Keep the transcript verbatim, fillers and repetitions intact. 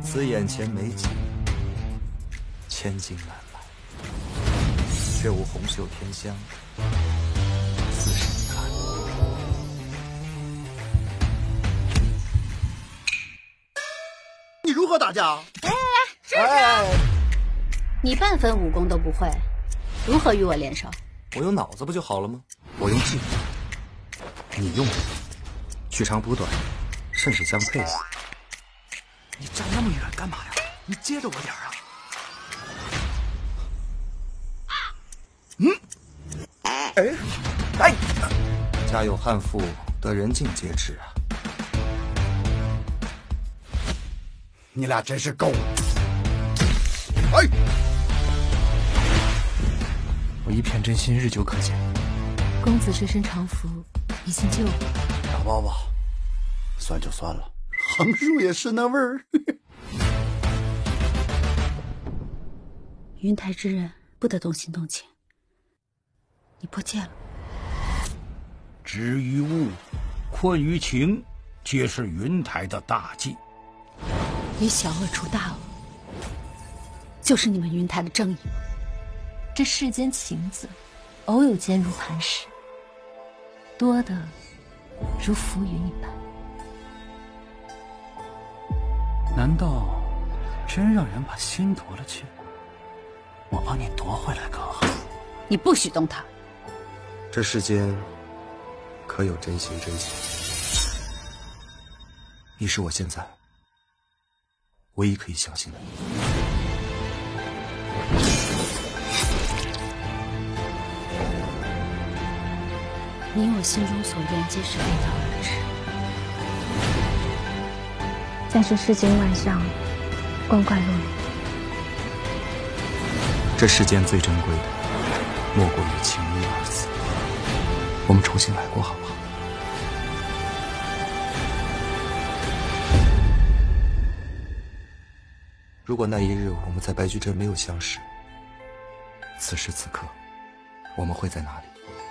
此眼前美景，千金难买，却无红袖添香，自是遗憾。 你如何打架？ 来来来，试试。哎、你半分武功都不会，如何与我联手？ 我有脑子不就好了吗？我用计，你用取长补短，甚是相配啊！你站那么远干嘛呀？你接着我点啊！嗯，哎哎，家有悍妇，得人尽皆知啊！ 你俩真是够了！哎， 我一片真心，日久可见。 公子这身常服已经旧了， 打包吧，算就算了，横竖也是那味儿。 云台之人不得动心动情，你破戒了。 执于物，困于情，皆是云台的大忌。 以小恶除大恶，就是你们云台的正义。 这世间情字，偶有坚如磐石，多的如浮云一般。 难道真让人把心夺了去？我帮你夺回来可好？ 你不许动他。 这世间可有真心真情？你是我现在唯一可以相信的。 你我心中所愿，皆是背道而驰。 但是世间万象，光怪陆离。 这世间最珍贵的，莫过于情义二字。我们重新来过，好不好？如果那一日我们在白驹镇没有相识，此时此刻，我们会在哪里？